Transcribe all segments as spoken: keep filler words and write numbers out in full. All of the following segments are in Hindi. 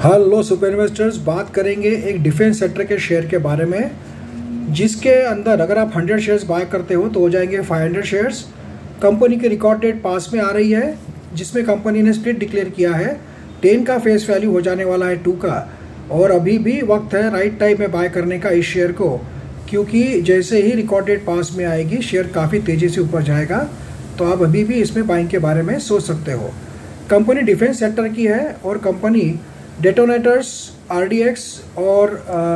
हेलो सुपर इन्वेस्टर्स, बात करेंगे एक डिफेंस सेक्टर के शेयर के बारे में, जिसके अंदर अगर आप हंड्रेड शेयर्स बाय करते हो तो हो जाएंगे फाइव हंड्रेड शेयर्स। कंपनी की रिकॉर्ड डेट पास में आ रही है, जिसमें कंपनी ने स्प्लिट डिक्लेयर किया है। टेन का फेस वैल्यू हो जाने वाला है टू का, और अभी भी वक्त है राइट टाइम में बाय करने का इस शेयर को, क्योंकि जैसे ही रिकॉर्ड डेट पास में आएगी शेयर काफ़ी तेज़ी से ऊपर जाएगा। तो आप अभी भी इसमें बाइंग के बारे में सोच सकते हो। कंपनी डिफेंस सेक्टर की है और कंपनी डेटोनेटर्स, आरडीएक्स और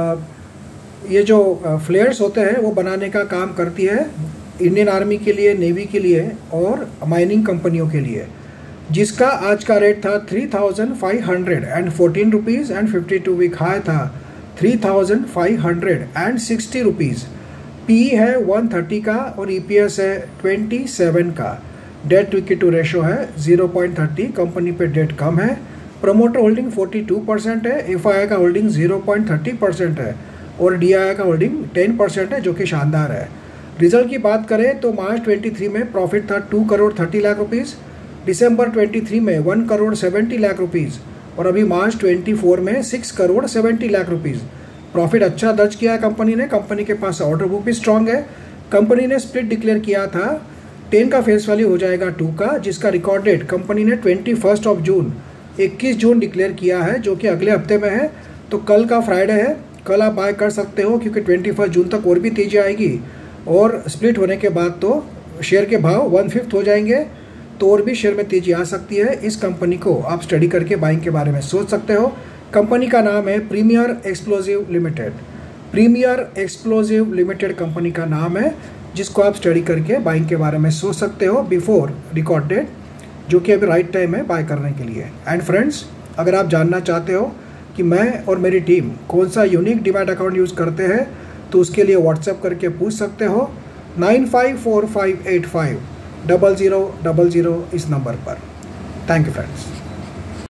आ, ये जो फ्लेयर्स होते हैं वो बनाने का काम करती है इंडियन आर्मी के लिए, नेवी के लिए और माइनिंग कंपनियों के लिए, जिसका आज का रेट था three thousand five hundred and fourteen rupees and fifty two week high था three thousand five hundred and sixty rupees. P है वन थर्टी का और ईपीएस है ट्वेंटी सेवन का। डेट टू इक्विटी रेशो है ज़ीरो पॉइंट थर्टी। कंपनी पे डेट कम है। Promoter holding forty two percent है। एफआईआई का holding zero point thirty percent है और डीआईआई का होल्डिंग टेन परसेंट है, जो कि शानदार है। रिजल्ट की बात करें तो मार्च ट्वेंटी थ्री में प्रॉफिट था two crore thirty lakh rupees, दिसंबर ट्वेंटी थ्री में one crore seventy lakh rupees और अभी मार्च ट्वेंटी फोर में six crore seventy lakh rupees. Profit अच्छा दर्ज किया है कंपनी ने। कंपनी के पास ऑर्डर बुक भी स्ट्रांग है। कंपनी ने स्प्लिट डिक्लेयर किया था। टेन का फेस वैल्यू हो जाएगा टू का, जिसका रिकॉर्ड डेट कंपनी ने ट्वेंटी फर्स्ट ऑफ जून इक्कीस जून डिक्लेयर किया है, जो कि अगले हफ्ते में है। तो कल का फ्राइडे है, कल आप बाय कर सकते हो, क्योंकि ट्वेंटी फर्स्ट जून तक और भी तेजी आएगी और स्प्लिट होने के बाद तो शेयर के भाव वन फिफ्थ हो जाएंगे, तो और भी शेयर में तेजी आ सकती है। इस कंपनी को आप स्टडी करके बाइंग के बारे में सोच सकते हो। कंपनी का नाम है premier explosive limited. Premier explosive limited company का नाम है, जिसको आप स्टडी करके बाइंग के बारे में सोच सकते हो बिफोर रिकॉर्ड डेट, जो कि अभी राइट टाइम है बाय करने के लिए। एंड फ्रेंड्स, अगर आप जानना चाहते हो कि मैं और मेरी टीम कौन सा यूनिक डीमैट अकाउंट यूज़ करते हैं, तो उसके लिए व्हाट्सएप करके पूछ सकते हो nine five four five eight five double zero double zero इस नंबर पर। Thank you friends.